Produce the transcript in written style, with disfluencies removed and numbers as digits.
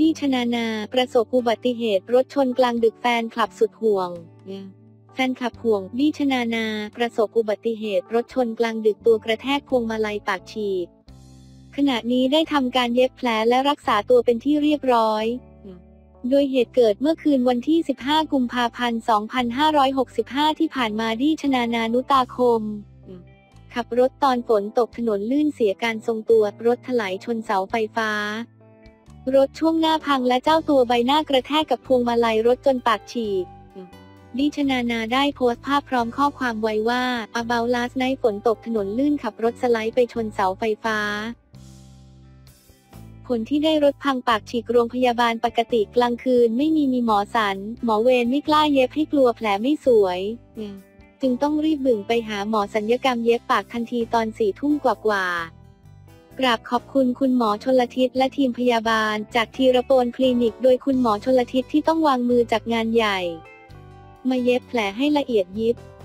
บี้ ชนานาประสบอุบัติเหตุรถชนกลางดึกแฟนคลับสุดห่วงแฟนคลับห่วงบี้ ชนานาประสบอุบัติเหตุรถชนกลางดึกตัวกระแทกพวงมาลัยปากฉีกขณะนี้ได้ทำการเย็บแผลและรักษาตัวเป็นที่เรียบร้อยโดยเหตุเกิดเมื่อคืนวันที่ 15 กุมภาพันธ์ 2565 ที่ผ่านมาบี้ ชนานานุตาคมขับรถตอนฝนตกถนนลื่นเสียการทรงตัวรถถลายชนเสาไฟฟ้ารถช่วงหน้าพังและเจ้าตัวใบหน้ากระแทกกับพวงมาลัยรถจนปากฉีกบี้ ชนานาได้โพสต์ภาพพร้อมข้อความไว้ว่า About last night ฝนตกถนนลื่นขับรถสไลด์ไปชนเสาไฟฟ้าผลที่ได้รถพังปากฉีกโรงพยาบาลปกติกลางคืนไม่มีหมอสันหมอเวรไม่กล้าเย็บให้กลัวแผลไม่สวยจึงต้องรีบบึ่งไปหาหมอศัลยกรรมเย็บปากทันทีตอน4 ทุ่มกว่ากราบขอบคุณคุณหมอชลทิศและทีมพยาบาลจากธีรโปนคลินิกโดยคุณหมอชลทิศที่ต้องวางมือจากงานใหญ่มาเย็บแผลให้ละเอียดยิบ